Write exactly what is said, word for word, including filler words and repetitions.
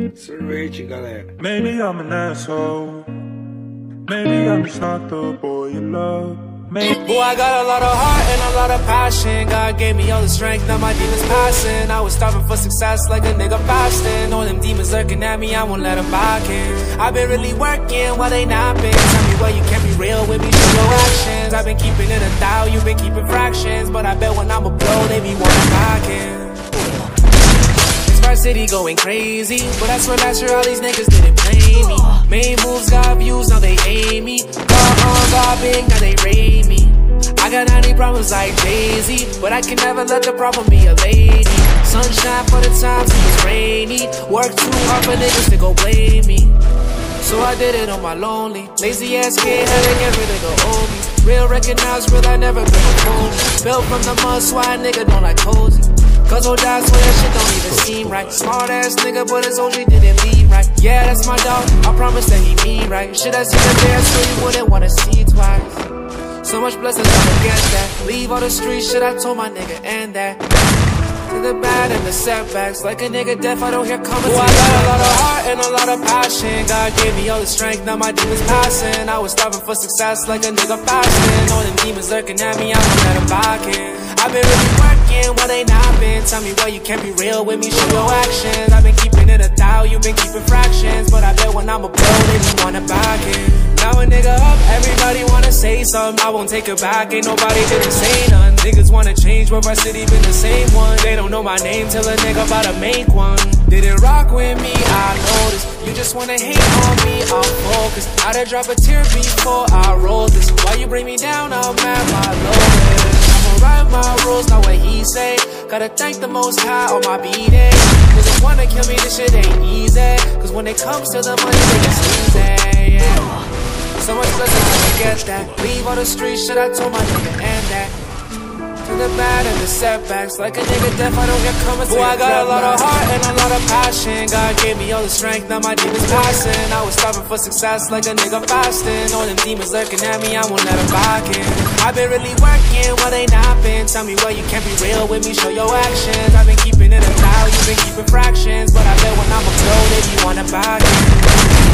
Sorvete, galera. Maybe I'm an asshole. Maybe I'm just not the boy you love. Maybe. Boy, I got a lot of heart and a lot of passion. God gave me all the strength, now my demons passing. I was starving for success like a nigga fasting. All them demons lurking at me, I won't let them back in. I've been really working while they napping. Tell me why you can't be real with me, show your actions. I've been keeping it a thou, you've been keeping fractions. But I bet when I'm a blow, they be wanting back in. Our city going crazy, but I swear last year all these niggas didn't play me. Main moves got views, now they aim me. Got on, got big, now they rate me. I got ninety problems like Jay-Z, but I can never let the problem be a lady. Sunshine for the times it was rainy. Work too hard for niggas to go blame me. So I did it on my lonely. Lazy ass kid had to get rid of the old me. Real recognize real, I never been a phony. Built from the mud, so I nigga don't like cozy. Cause old dog swear that shit don't even seem right. Smart ass nigga, but his O G didn't leave right. Yeah, that's my dog, I promise that he mean right. Shit I seen the day, I swear you wouldn't wanna see twice. So much blessings, I'ma get that. Leave all the street shit, I told my nigga, and that. To the bad and the setbacks, like a nigga deaf, I don't hear comments. Boy, I got a lot of heart and a lot of passion. God gave me all the strength, now my demons passing. I was starving for success like a nigga fasting. All them demons lurking at me, I won't let them back in. I've been really working while they napping. Tell me why you can't be real with me, show your actions. I've been keeping it a thou, you've been keeping fractions. But I bet when I'm a blow, they be wanna back in. Now a nigga up, everybody wanna say something. I won't take it back, ain't nobody didn't say none. Niggas wanna change, but our city been the same one. They don't know my name till a nigga about to make one. Didn't rock with me, I noticed. You just wanna hate on me, I'm focused. I'd have drop a tear before I roll this. Why you bring me down, I'm at my lowest. I'ma write my rules, not what he say. Gotta thank the most high on my B-day. Niggas wanna kill me, this shit ain't easy. Cause when it comes to the money, they get easy, yeah. So much blessings, I'ma get that. Leave all the street shit, I told my nigga, and that. To the bad and the setbacks, like a nigga deaf, I don't hear comments. Boy, I got a lot of heart and a lot of passion. God gave me all the strength, now my demons passing. I was starving for success like a nigga fasting. All them demons lurking at me, I won't let them back in. I've been really working while they napping. Tell me why you can't be real with me, show your actions. I've been keeping it a thou, you've been keeping fractions. But I bet when I'm a blow, they be wanna back in.